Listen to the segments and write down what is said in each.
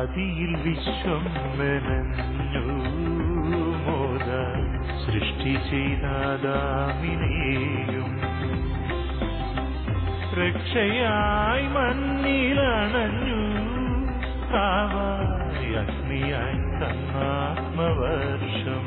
ആദിയിൽ വിശ്വം മെനഞ്ഞു മോദ സൃഷ്ടി ചെയ്താദാമിനെയും രക്ഷയായി മണ്ണിലണഞ്ഞു കാവായി അഗ്നിയായി തന്നാത്മവർഷം.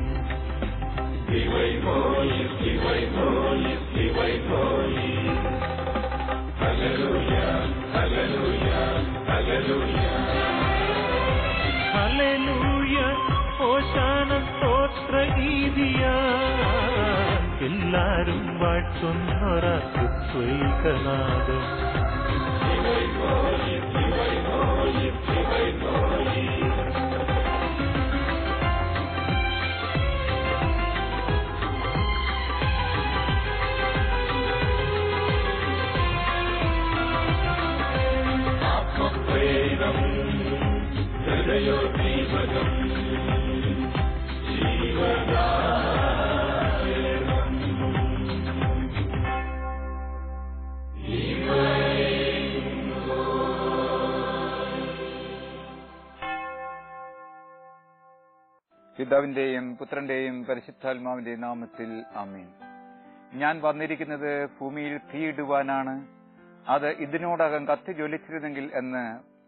ഹല്ലേലൂയ ഓശാന സ്തോത്രഗീതിയ എല്ലാരും വാഴ്ത്തുന്നൊരത്വൈകനാദം. പിതാവിന്റെയും പുത്രന്റെയും പരിശുദ്ധാത്മാവിന്റെ നാമത്തിൽ ആമേൻ. ഞാൻ വന്നിരിക്കുന്നത് ഭൂമിയിൽ തീയിടുവാനാണ്, അത് ഇതിനോടകം കത്തി ജ്വലിച്ചിരുന്നെങ്കിൽ എന്ന്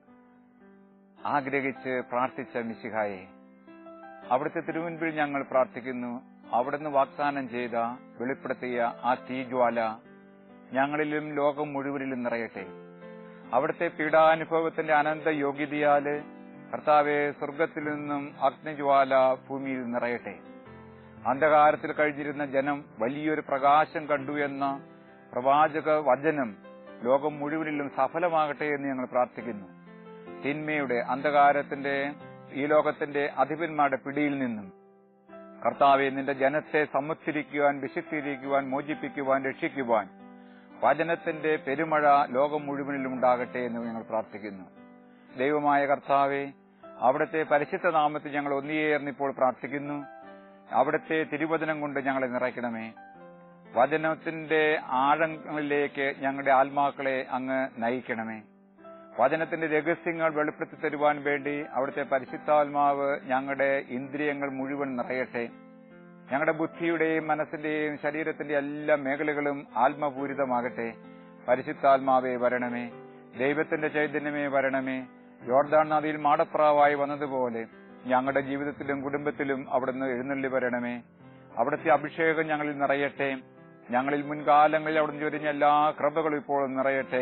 ആഗ്രഹിച്ച് പ്രാർത്ഥിച്ച മിശിഹായെ, അവിടുത്തെ തിരുമുൻപിൽ ഞങ്ങൾ പ്രാർത്ഥിക്കുന്നു. അവിടുന്ന് വാഗ്ദാനം ചെയ്ത വെളിപ്പെടുത്തിയ ആ തീജ്വാല ഞങ്ങളിലും ലോകം മുഴുവനിലും നിറയട്ടെ. അവിടുത്തെ പീഡാനുഭവത്തിന്റെ അനന്ത യോഗ്യതയാല് കർത്താവെ, സ്വർഗത്തിൽ നിന്നും അഗ്നിജ്വാല ഭൂമിയിൽ നിറയട്ടെ. അന്ധകാരത്തിൽ കഴിഞ്ഞിരുന്ന ജനം വലിയൊരു പ്രകാശം കണ്ടു എന്ന പ്രവാചക വചനം ലോകം മുഴുവനിലും സഫലമാകട്ടെ എന്ന് ഞങ്ങൾ പ്രാർത്ഥിക്കുന്നു. തിന്മയുടെ അന്ധകാരത്തിന്റെ ഈ ലോകത്തിന്റെ അധിപന്മാരുടെ പിടിയിൽ നിന്നും കർത്താവെ, നിന്റെ ജനത്തെ സംരക്ഷിക്കുവാൻ, വിശുദ്ധീകരിക്കുവാൻ, മോചിപ്പിക്കുവാൻ, രക്ഷിക്കുവാൻ വചനത്തിന്റെ പെരുമഴ ലോകം മുഴുവനിലും ഉണ്ടാകട്ടെ എന്ന് ഞങ്ങൾ പ്രാർത്ഥിക്കുന്നു. ദൈവമായ കർത്താവെ, അവിടുത്തെ പരിശുദ്ധ നാമത്തിൽ ഞങ്ങൾ ഒന്നിയേർന്നിപ്പോൾ പ്രാർത്ഥിക്കുന്നു. അവിടുത്തെ തിരുവചനം കൊണ്ട് ഞങ്ങളെ നിറയ്ക്കണമേ. വചനത്തിന്റെ ആഴങ്ങളിലേക്ക് ഞങ്ങളുടെ ആത്മാക്കളെ അങ്ങ് നയിക്കണമേ. വചനത്തിന്റെ രഹസ്യങ്ങൾ വെളിപ്പെടുത്തി തരുവാൻ വേണ്ടി അവിടുത്തെ പരിശുദ്ധാത്മാവ് ഞങ്ങളുടെ ഇന്ദ്രിയങ്ങൾ മുഴുവൻ നിറയട്ടെ. ഞങ്ങളുടെ ബുദ്ധിയുടെയും മനസ്സിന്റെയും ശരീരത്തിന്റെ എല്ലാ മേഖലകളും ആത്മപൂരിതമാകട്ടെ. പരിശുദ്ധാത്മാവേ വരണമേ, ദൈവത്തിന്റെ ചൈതന്യമേ വരണമേ. യോർദാൻ നദിയിൽ മാടപ്രാവായി വന്നതുപോലെ ഞങ്ങളുടെ ജീവിതത്തിലും കുടുംബത്തിലും അവിടുന്ന് എഴുന്നള്ളി വരണമേ. അവിടുത്തെ അഭിഷേകം ഞങ്ങളിൽ നിറയട്ടെ. ഞങ്ങളിൽ മുൻകാലങ്ങളിൽ അവിടുന്ന് ചൊരിഞ്ഞ എല്ലാ കൃപകളും ഇപ്പോൾ നിറയട്ടെ.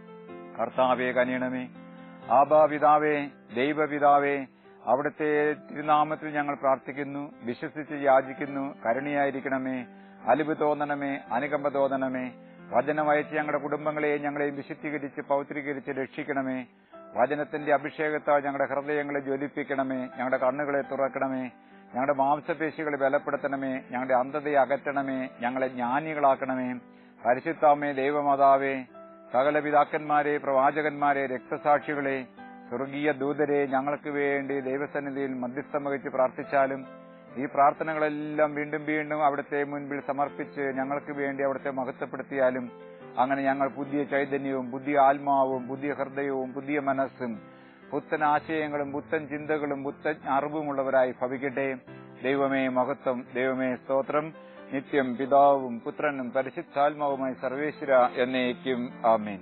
കർത്താവേ കനിയണമേ. ആബാ പിതാവേ, ദൈവപിതാവേ, അവിടുത്തെ തിരുനാമത്തിൽ ഞങ്ങൾ പ്രാർത്ഥിക്കുന്നു, വിശ്വസിച്ച് യാചിക്കുന്നു. കരുണയായിരിക്കണമേ, അലിവ് തോന്നണമേ, അനുകമ്പ തോന്നണമേ. വചനമയച്ച് ഞങ്ങളുടെ കുടുംബങ്ങളെയും ഞങ്ങളെയും വിശുദ്ധീകരിച്ച് പൗത്രീകരിച്ച് രക്ഷിക്കണമേ. വചനത്തിന്റെ അഭിഷേകത്താൽ ഞങ്ങളുടെ ഹൃദയങ്ങളെ ജ്വലിപ്പിക്കണമേ. ഞങ്ങളുടെ കണ്ണുകളെ തുറക്കണമേ. ഞങ്ങളുടെ മാംസപേശികളെ ബലപ്പെടുത്തണമേ. ഞങ്ങളുടെ അന്ധതയെ അകറ്റണമേ. ഞങ്ങളെ ജ്ഞാനികളാക്കണമേ. പരിശുദ്ധാമേ, ദൈവമാതാവേ, സകല പിതാക്കന്മാരെ, പ്രവാചകന്മാരെ, രക്തസാക്ഷികളെ, സ്വർഗീയ ദൂതരെ ഞങ്ങൾക്ക് വേണ്ടി ദൈവസന്നിധിയിൽ മധ്യസ്ഥം വഹിച്ച് പ്രാർത്ഥിച്ചാലും ഈ പ്രാർത്ഥനകളെല്ലാം വീണ്ടും വീണ്ടും അവിടുത്തെ മുൻപിൽ സമർപ്പിച്ച് ഞങ്ങൾക്ക് വേണ്ടി അവിടുത്തെ മഹത്വപ്പെടുത്തിയാലും അങ്ങനെ ഞങ്ങൾ പുതിയ ചൈതന്യവും പുതിയ ആത്മാവും പുതിയ ഹൃദയവും പുതിയ മനസ്സും പുത്തൻ ആശയങ്ങളും പുത്തൻ ചിന്തകളും പുത്തൻ അറിവുമുള്ളവരായി ഭവിക്കട്ടെ. ദൈവമേ മഹത്വം, ദൈവമേ സ്തോത്രം. നിത്യം പിതാവും പുത്രനും പരിശുദ്ധാത്മാവുമായി സർവേശ്വര എന്നേക്കും ആമേൻ.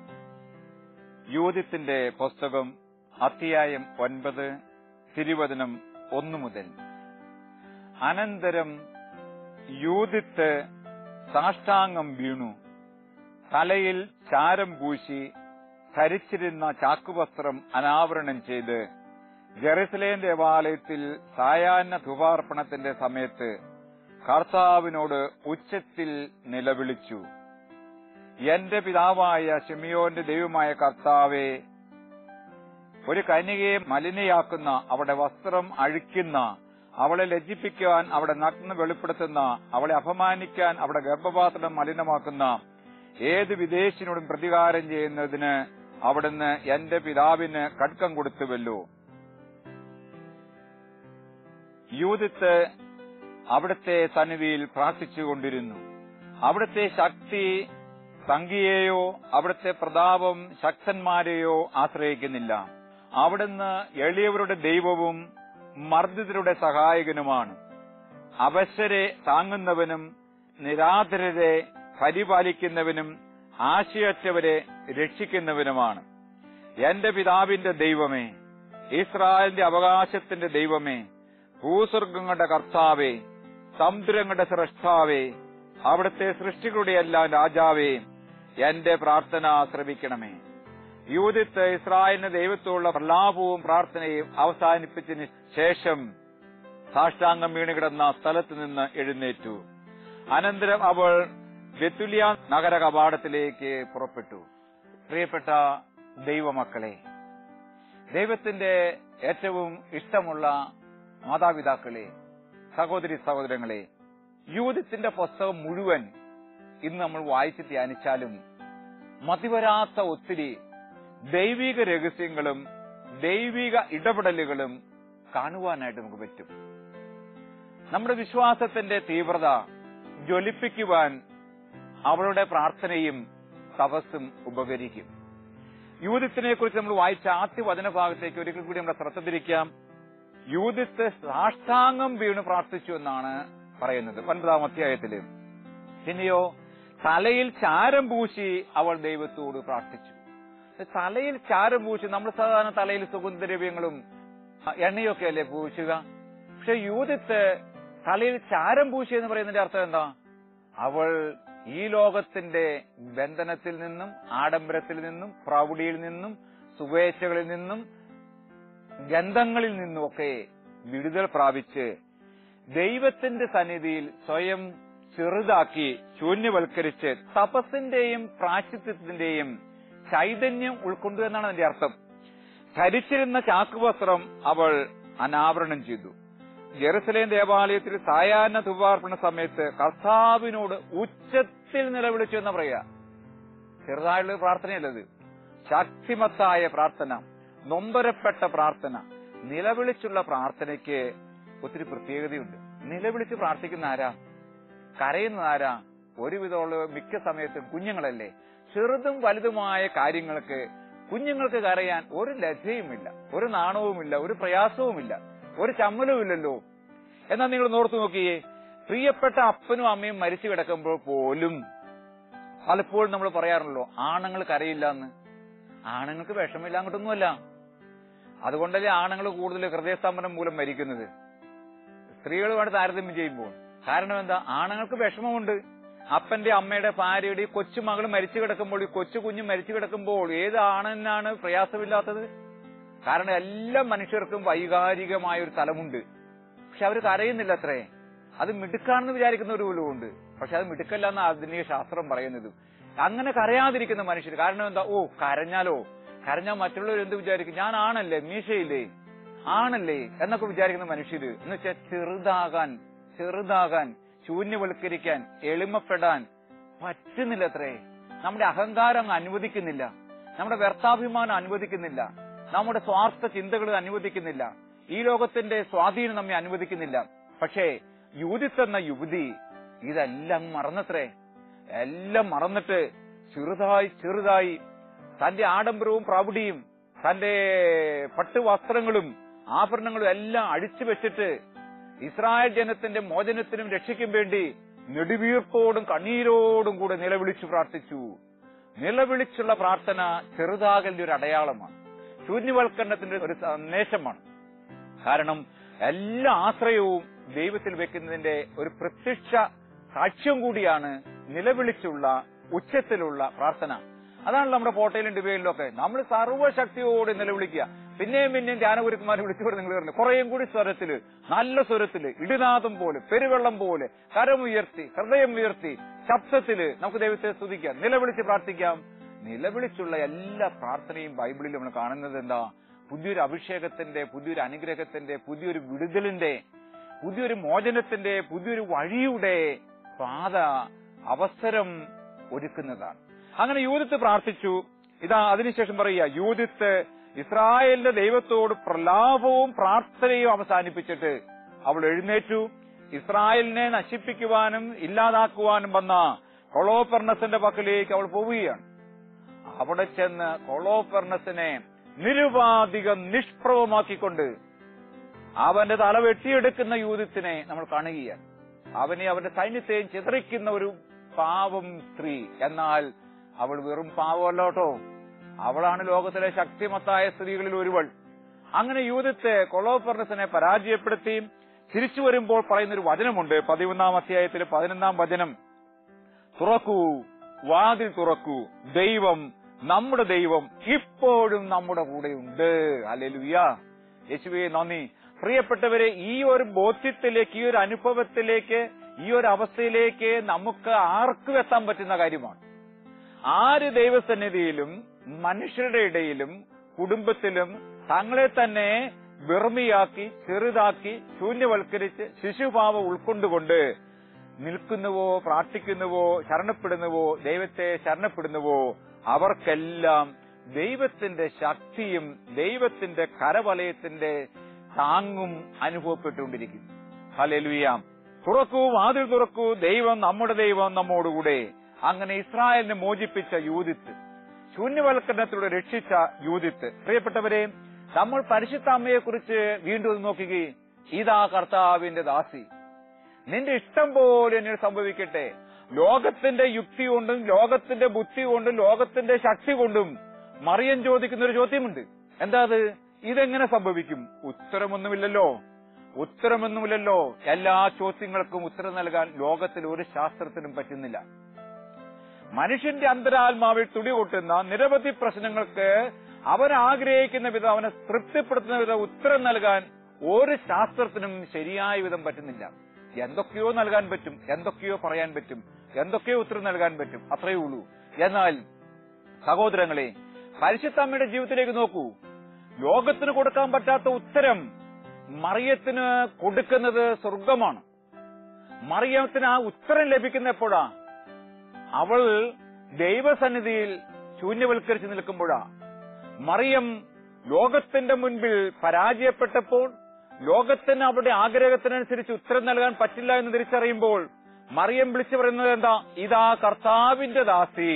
യൂദിത്തിന്റെ പുസ്തകം അധ്യായം 9, തിരുവചനം 1 മുതൽ. അനന്തരം യൂദിത്ത് സാഷ്ടാംഗം വീണു, തലയിൽ ചാരം പൂശി ധരിച്ചിരുന്ന ചാക്കുവസ്ത്രം അനാവരണം ചെയ്ത് ജെറുസലേം ദേവാലയത്തിൽ സായാഹ്ന ധൂപാർപ്പണത്തിന്റെ സമയത്ത് കർത്താവിനോട് ഉച്ചത്തിൽ നിലവിളിച്ചു. എന്റെ പിതാവായ ശിമിയോന്റെ ദൈവമായ കർത്താവേ, ഒരു കന്യകയെ മലിനയാക്കുന്ന, അവളുടെ വസ്ത്രം അഴിക്കുന്ന, അവളെ ലജ്ജിപ്പിക്കാൻ അവളുടെ നഗ്ന വെളിപ്പെടുത്തുന്ന, അവളെ അപമാനിക്കാൻ അവളുടെ ഗർഭപാത്രം മലിനമാക്കുന്ന ഏത് വിദേശിനോടും പ്രതികാരം ചെയ്യുന്നതിന് അവിടുന്ന് എന്റെ പിതാവിന് ഖഡ്ഗം കൊടുത്തുവല്ലോ. യൂദിത്ത് അവിടുത്തെ സന്നിധിയിൽ പ്രാർത്ഥിച്ചുകൊണ്ടിരുന്നു. അവിടുത്തെ ശക്തി സംഖ്യയെയോ അവിടുത്തെ പ്രതാപം ശക്തന്മാരെയോ ആശ്രയിക്കുന്നില്ല. അവിടുന്ന് എളിയവരുടെ ദൈവവും മർദ്ദിതരുടെ സഹായകനുമാണ്. അവശരെ താങ്ങുന്നവനും നിരാധരരെ പരിപാലിക്കുന്നവനും ആശയറ്റവരെ രക്ഷിക്കുന്നവനുമാണ്. എന്റെ പിതാവിന്റെ ദൈവമേ, ഇസ്രായേലിന്റെ അവകാശത്തിന്റെ ദൈവമേ, ഭൂസ്വർഗങ്ങളുടെ കർത്താവേ, സമുദ്രങ്ങളുടെ സ്രഷ്ടാവേ, അവിടുത്തെ സൃഷ്ടികളുടെ എല്ലാം രാജാവേ, എന്റെ പ്രാർത്ഥന ശ്രവിക്കണമേ. യൂദിത്ത് ഇസ്രായേലിന്റെ ദൈവത്തോടുള്ള പ്രലാപവും പ്രാർത്ഥനയും അവസാനിപ്പിച്ചതിന് ശേഷം സാഷ്ടാംഗം വീണുകിടന്ന സ്ഥലത്ത് നിന്ന് എഴുന്നേറ്റു. അനന്തരം അവൾ ബെത്തുലിയ നഗര കവാടത്തിലേക്ക് പുറപ്പെട്ടു. പ്രിയപ്പെട്ട ദൈവമക്കളെ, ദൈവത്തിന്റെ ഏറ്റവും ഇഷ്ടമുള്ള മാതാപിതാക്കളെ, സഹോദരി സഹോദരങ്ങളെ, യൂദിത്തിന്റെ പുസ്തകം മുഴുവൻ ഇന്ന് നമ്മൾ വായിച്ച് ധ്യാനിച്ചാലും മതിവരാത്ത ഒത്തിരി ദൈവിക രഹസ്യങ്ങളും ദൈവിക ഇടപെടലുകളും കാണുവാനായിട്ട് നമുക്ക് പറ്റും. നമ്മുടെ വിശ്വാസത്തിന്റെ തീവ്രത ജ്വലിപ്പിക്കുവാൻ അവളുടെ പ്രാർത്ഥനയും തപസ്സും ഉപകരിക്കും. യൂദിത്തിനെ കുറിച്ച് നമ്മൾ വായിച്ച ആദ്യ വചനഭാഗത്തേക്ക് ഒരിക്കൽ കൂടി നമ്മുടെ ശ്രദ്ധ തിരിക്കാം. യൂദിത്ത് സാഷ്ടാംഗം വീണ് പ്രാർത്ഥിച്ചു എന്നാണ് പറയുന്നത് 9-ാം അധ്യായത്തില്. പിന്നെയോ തലയിൽ ചാരം പൂശി അവൾ ദൈവത്തോട് പ്രാർത്ഥിച്ചു. തലയിൽ ചാരം പൂശി, നമ്മൾ സാധാരണ തലയിൽ സുഗന്ധദ്രവ്യങ്ങളും എണ്ണയൊക്കെ അല്ലേ പൂശുക. പക്ഷെ യൂദിത്ത് തലയിൽ ചാരം പൂശി എന്ന് പറയുന്നതിന്റെ അർത്ഥം എന്താ? അവൾ ഈ ലോകത്തിന്റെ ബന്ധനത്തിൽ നിന്നും ആഡംബരത്തിൽ നിന്നും പ്രൗഢിയിൽ നിന്നും സുവേച്ഛകളിൽ നിന്നും ഗന്ധങ്ങളിൽ നിന്നുമൊക്കെ വിടുതൽ പ്രാപിച്ച് ദൈവത്തിന്റെ സന്നിധിയിൽ സ്വയം ചെറുതാക്കി ശൂന്യവൽക്കരിച്ച് തപസ്സിന്റെയും പ്രായശ്ചിത്തത്തിന്റെയും ചൈതന്യം ഉൾക്കൊണ്ടു എന്നാണ് അതിന്റെ അർത്ഥം. ധരിച്ചിരുന്ന ചാക്കുവസ്ത്രം അവൾ അനാവരണം ചെയ്തു. ജെറുസലേം ദേവാലയത്തിൽ സായാഹ്ന ധൂപാർപ്പണ സമയത്ത് കർത്താവിനോട് ഉച്ചത്തിൽ നിലവിളിച്ചു എന്ന് പറയുക. ചെറുതായുള്ള പ്രാർത്ഥനയല്ലത്, ശക്തിമത്തായ പ്രാർത്ഥന, നൊമ്പരപ്പെട്ട പ്രാർത്ഥന. നിലവിളിച്ചുള്ള പ്രാർത്ഥനയ്ക്ക് ഒത്തിരി പ്രത്യേകതയുണ്ട്. നിലവിളിച്ച് പ്രാർത്ഥിക്കുന്ന ആരാ? കരയുന്ന ആരാ? ഒരുവിധമുള്ള മിക്ക സമയത്തും കുഞ്ഞുങ്ങളല്ലേ. ചെറുതും വലുതുമായ കാര്യങ്ങൾക്ക് കുഞ്ഞുങ്ങൾക്ക് കരയാൻ ഒരു ലജ്ജയുമില്ല, ഒരു നാണവുമില്ല, ഒരു പ്രയാസവുമില്ല, ഒരു ചമ്മലുമില്ലല്ലോ. എന്നാൽ നിങ്ങൾ ഓർത്തു നോക്കിയേ, പ്രിയപ്പെട്ട അപ്പനും അമ്മയും മരിച്ചു കിടക്കുമ്പോൾ പോലും പലപ്പോഴും നമ്മൾ പറയാറുണ്ടല്ലോ ആണുങ്ങൾ കരയില്ല എന്ന്. ആണുങ്ങൾക്ക് വിഷമില്ല അങ്ങോട്ടൊന്നുമല്ല. അതുകൊണ്ടല്ലേ ആണുങ്ങൾ കൂടുതൽ ഹൃദയസ്തംഭനം മൂലം മരിക്കുന്നത് സ്ത്രീകളുമായിട്ട് താരതമ്യം ചെയ്യുമ്പോൾ. കാരണം എന്താ? ആണുങ്ങൾക്ക് വിഷമമുണ്ട്. അപ്പന്റെ അമ്മയുടെ ഭാര്യയുടെ ഈ കൊച്ചുമകൾ മരിച്ചു കിടക്കുമ്പോൾ, ഈ കൊച്ചു കുഞ്ഞ് മരിച്ചു കിടക്കുമ്പോൾ ഏത് ആണെന്നാണ് പ്രയാസമില്ലാത്തത്? കാരണം എല്ലാ മനുഷ്യർക്കും വൈകാരികമായ ഒരു തലമുണ്ട്. പക്ഷെ അവർ കരയുന്നില്ല അത്രേ. അത് മിടുക്കാണെന്ന് വിചാരിക്കുന്നവർ പോലും ഉണ്ട്. പക്ഷെ അത് മിടുക്കല്ല എന്ന് ആധുനിക ശാസ്ത്രം പറയുന്നത്. അങ്ങനെ കരയാതിരിക്കുന്ന മനുഷ്യർ. കാരണം എന്താ? കരഞ്ഞാൽ മറ്റുള്ളവർ എന്ത് വിചാരിക്കും? ഞാൻ ആണല്ലേ, മീശയില്ലേ, ആണല്ലേ എന്നൊക്കെ വിചാരിക്കുന്ന മനുഷ്യര്. എന്ന് വെച്ചാൽ ചെറുതാകാൻ ശൂന്യവൽക്കരിക്കാൻ എളിമപ്പെടാൻ പറ്റുന്നില്ല അത്രേ. നമ്മുടെ അഹങ്കാരം അനുവദിക്കുന്നില്ല, നമ്മുടെ വ്യർത്ഥാഭിമാനം അനുവദിക്കുന്നില്ല, നമ്മുടെ സ്വാർത്ഥ ചിന്തകൾ അനുവദിക്കുന്നില്ല, ഈ ലോകത്തിന്റെ സ്വാധീനം നമ്മെ അനുവദിക്കുന്നില്ല. പക്ഷേ യൂദിത്ത് എന്ന യുവതി ഇതെല്ലാം മറന്നത്രേ. എല്ലാം മറന്നിട്ട് ചെറുതായി തന്റെ ആഡംബരവും പ്രൗഢിയും തന്റെ പട്ടുവസ്ത്രങ്ങളും ആഭരണങ്ങളും എല്ലാം അഴിച്ചു വെച്ചിട്ട് ഇസ്രായേൽ ജനത്തിന്റെ മോചനത്തിനും രക്ഷയ്ക്കും വേണ്ടി നെടുവീർപ്പോടും കണ്ണീരോടും കൂടെ നിലവിളിച്ചു പ്രാർത്ഥിച്ചു. നിലവിളിച്ചുള്ള പ്രാർത്ഥന ചെറുതാകലിന്റെ ഒരു അടയാളമാണ്, ശൂന്യവൽക്കരണത്തിന്റെ ഒരു സന്ദേശമാണ്. കാരണം എല്ലാ ആശ്രയവും ദൈവത്തിൽ വെക്കുന്നതിന്റെ ഒരു പ്രത്യക്ഷ സാക്ഷ്യം കൂടിയാണ് നിലവിളിച്ചുള്ള ഉച്ചത്തിലുള്ള പ്രാർത്ഥന. അതാണ് നമ്മുടെ പോട്ടയിലും ഡിബയിലും ഒക്കെ നമ്മൾ സർവ്വശക്തിയോടെ നിലവിളിക്കുക. പിന്നെയും ധ്യാനഗുരുക്കന്മാരെ വിളിച്ചവർ നിങ്ങൾ പറഞ്ഞു കുറേയും കൂടി സ്വരത്തില്, നല്ല സ്വരത്തില്, ഇടിനാദം പോലെ, പെരുവെള്ളം പോലെ കരമുയർത്തി, ഹൃദയം ഉയർത്തി, ശബ്ദത്തില് നമുക്ക് ദൈവത്തെ സ്തുതിക്കാം, നിലവിളിച്ച് പ്രാർത്ഥിക്കാം. നിലവിളിച്ചുള്ള എല്ലാ പ്രാർത്ഥനയും ബൈബിളിൽ നമ്മൾ കാണുന്നത് എന്താ? പുതിയൊരു അഭിഷേകത്തിന്റെ, പുതിയൊരു അനുഗ്രഹത്തിന്റെ, പുതിയൊരു വിടുതലിന്റെ, പുതിയൊരു മോചനത്തിന്റെ, പുതിയൊരു വഴിയുടെ പാത അവസരം ഒരുക്കുന്നതാണ്. അങ്ങനെ യൂദിത്ത് പ്രാർത്ഥിച്ചു. ഇതാ അതിനുശേഷം പറയുക, യൂദിത്ത് ഇസ്രായേലിന്റെ ദൈവത്തോട് പ്രലാപവും പ്രാർത്ഥനയും അവസാനിപ്പിച്ചിട്ട് അവൾ എഴുന്നേറ്റു. ഇസ്രായേലിനെ നശിപ്പിക്കുവാനും ഇല്ലാതാക്കുവാനും വന്ന കൊളോഫെർണസിന്റെ പക്കലേക്ക് അവൾ പോവുകയാണ്. അവിടെ ചെന്ന് കൊളോഫെർണസിനെ നിരുപാധികം നിഷ്പ്രഭമാക്കിക്കൊണ്ട് അവന്റെ തല വെട്ടിയെടുക്കുന്ന യൂദത്തിനെ നമ്മൾ കാണുകയാണ്. അവനെ അവന്റെ സൈന്യത്തെയും ചിതറിക്കുന്ന ഒരു പാവം സ്ത്രീ. എന്നാൽ അവൾ വെറും പാവമല്ലോട്ടോ, അവളാണ് ലോകത്തിലെ ശക്തിമത്തായ സ്ത്രീകളിൽ ഒരുവൾ. അങ്ങനെ യൂദത്തെ കൊളോഫർണസിനെ പരാജയപ്പെടുത്തി തിരിച്ചു വരുമ്പോൾ പറയുന്നൊരു വചനമുണ്ട്. 11-ാം അധ്യായത്തിൽ 11-ാം വചനം, തുറക്കൂ, വാതിൽ തുറക്കൂ, ദൈവം, നമ്മുടെ ദൈവം ഇപ്പോഴും നമ്മുടെ കൂടെയുണ്ട്. ഹല്ലേലൂയ, യേശുവേ നന്ദി. പ്രിയപ്പെട്ടവരെ, ഈ ഒരു ബോധ്യത്തിലേക്ക്, ഈ ഒരു അനുഭവത്തിലേക്ക്, ഈ ഒരു അവസ്ഥയിലേക്ക് നമുക്ക് ആർക്കും എത്താൻ പറ്റുന്ന കാര്യമാണ്. ആര് ദൈവസന്നിധിയിലും മനുഷ്യരുടെ ഇടയിലും കുടുംബത്തിലും തങ്ങളെ തന്നെ വെറുമിയാക്കി, ചെറുതാക്കി, ശൂന്യവൽക്കരിച്ച് ശിശുഭാവം ഉൾക്കൊണ്ടുകൊണ്ട് നിൽക്കുന്നുവോ, പ്രാർത്ഥിക്കുന്നുവോ, ശരണപ്പെടുന്നുവോ, ദൈവത്തെ ശരണപ്പെടുന്നുവോ, അവർക്കെല്ലാം ദൈവത്തിന്റെ ശക്തിയും ദൈവത്തിന്റെ കരവലയത്തിന്റെ താങ്ങും അനുഭവപ്പെട്ടുകൊണ്ടിരിക്കും. ഹല്ലേലൂയ. തുറക്കൂ, വാതിൽ തുറക്കൂ, ദൈവം, നമ്മുടെ ദൈവം നമ്മോടുകൂടെ. അങ്ങനെ ഇസ്രായേലിനെ മോചിപ്പിച്ച യൂദിത്ത്, ശൂന്യവൽക്കരണത്തിലൂടെ രക്ഷിച്ച യൂദിത്ത്. പ്രിയപ്പെട്ടവരെ, നമ്മൾ പരിശുദ്ധ അമ്മയെ കുറിച്ച് വീണ്ടും നോക്കുകയും, ഇതാ കർത്താവിന്റെ ദാസി, നിന്റെ ഇഷ്ടം പോലെ എന്നിൽ സംഭവിക്കട്ടെ. ലോകത്തിന്റെ യുക്തി കൊണ്ടും ലോകത്തിന്റെ ബുദ്ധി കൊണ്ടും ലോകത്തിന്റെ ശക്തി കൊണ്ടും മറിയം ചോദിക്കുന്ന ഒരു ചോദ്യമുണ്ട്. എന്താ അത്? ഇതെങ്ങനെ സംഭവിക്കും? ഉത്തരമൊന്നുമില്ലല്ലോ. എല്ലാ ചോദ്യങ്ങൾക്കും ഉത്തരം നൽകാൻ ലോകത്തിൽ ഒരു ശാസ്ത്രത്തിനും പറ്റുന്നില്ല. മനുഷ്യന്റെ അന്തരാത്മാവിൽ തുടികൊട്ടുന്ന നിരവധി പ്രശ്നങ്ങൾക്ക് അവൻ ആഗ്രഹിക്കുന്ന വിധം, അവനെ തൃപ്തിപ്പെടുത്തുന്ന വിധം ഉത്തരം നൽകാൻ ഒരു ശാസ്ത്രത്തിനും ശരിയായ വിധം പറ്റുന്നില്ല. എന്തൊക്കെയോ നൽകാൻ പറ്റും, എന്തൊക്കെയോ പറയാൻ പറ്റും, എന്തൊക്കെയോ ഉത്തരം നൽകാൻ പറ്റും, അത്രയേ ഉള്ളൂ. എന്നാൽ സഹോദരങ്ങളെ, പരിശുദ്ധ അമ്മയുടെ ജീവിതത്തിലേക്ക് നോക്കൂ. ലോകത്തിന് കൊടുക്കാൻ പറ്റാത്ത ഉത്തരം മറിയത്തിന് കൊടുക്കുന്നത് സ്വർഗമാണ്. മറിയത്തിന് ആ ഉത്തരം ലഭിക്കുന്ന എപ്പോഴാ? അവൾ ദൈവസന്നിധിയിൽ ശൂന്യവൽക്കരിച്ച് നിൽക്കുമ്പോഴാ. മറിയം ലോകത്തിന്റെ മുൻപിൽ പരാജയപ്പെട്ടപ്പോൾ, ലോകത്തിന് അവരുടെ ആഗ്രഹത്തിനനുസരിച്ച് ഉത്തരം നൽകാൻ പറ്റില്ല എന്ന് തിരിച്ചറിയുമ്പോൾ മറിയം വിളിച്ചു പറയുന്നത് എന്താ? ഇതാ കർത്താവിന്റെ ദാസി,